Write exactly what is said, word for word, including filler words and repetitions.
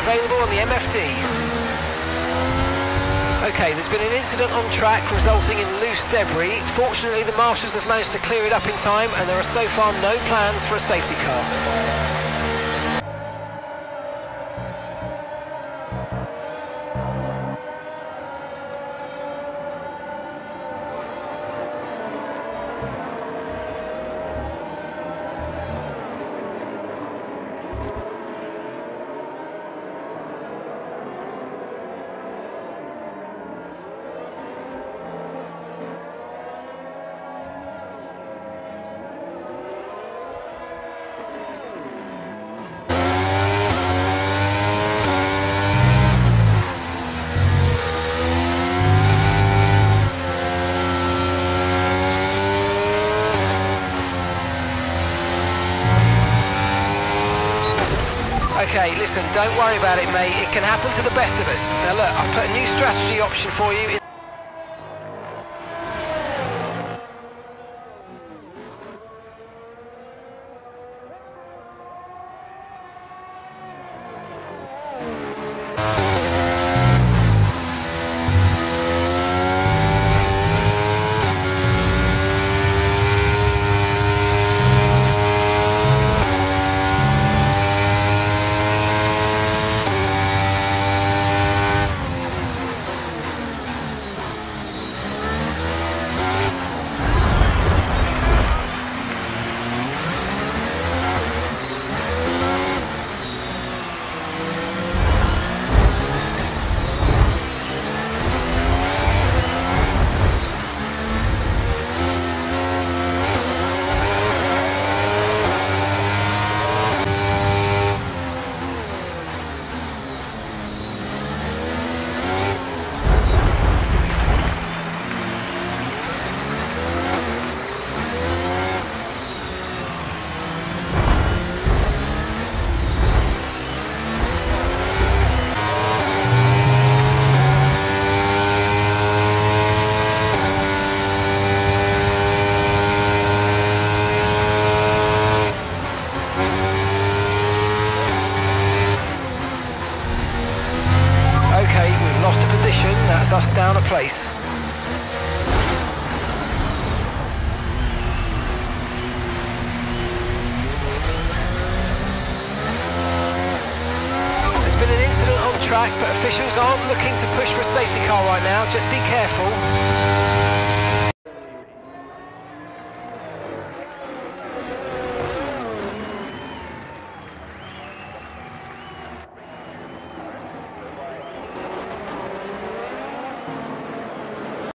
available on the M F D. Okay, there's been an incident on track resulting in loose debris. Fortunately, the marshals have managed to clear it up in time, and there are so far no plans for a safety car. Okay, listen, don't worry about it, mate. It can happen to the best of us. Now look, I've put a new strategy option for you. That's us down a place. There's been an incident on track, but officials aren't looking to push for a safety car right now. Just be careful.